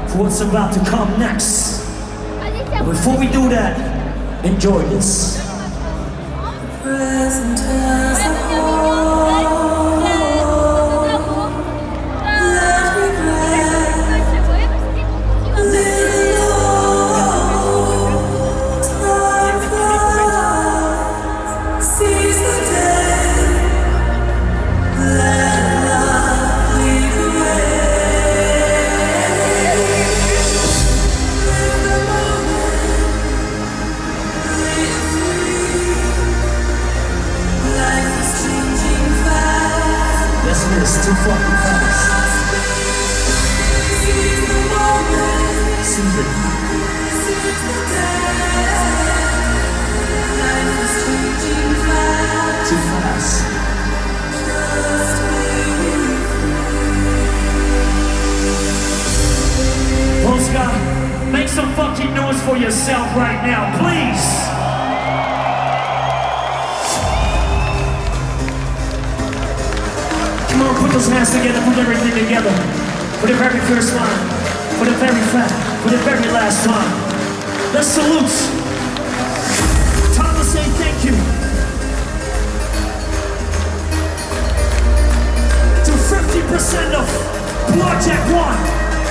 for what's about to come next. But before we do that, enjoy this. Present as a whole. Let regret little old time flies. Seize the day. Let love lead the way. Live the moment. Live free. Life is changing fast. Yes, it is. Too fucking fast. Seize the moment. Seize it. Seize the day. Life is changing fast. Too fast. Just live. Polska, make some fucking noise for yourself right now, please. Come on, put those hands together, put everything together. For the very first time, for the very last time. Let's salute. Time to say thank you to 50% of Project One.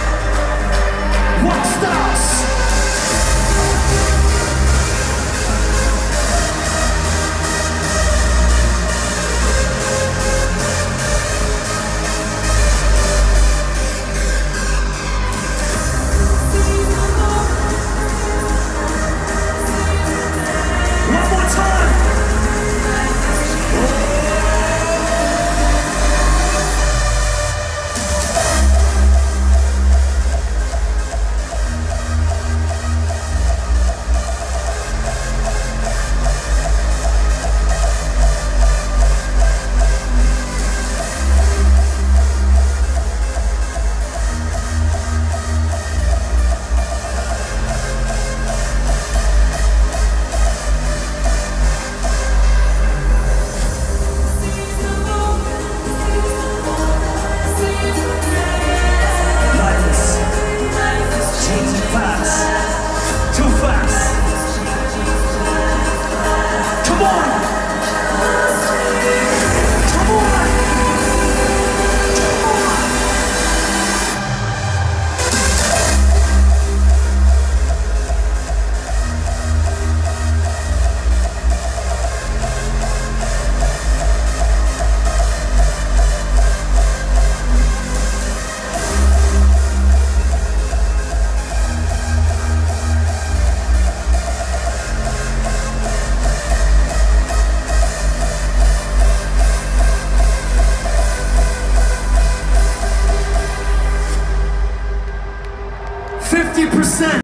Rockstars. One more time.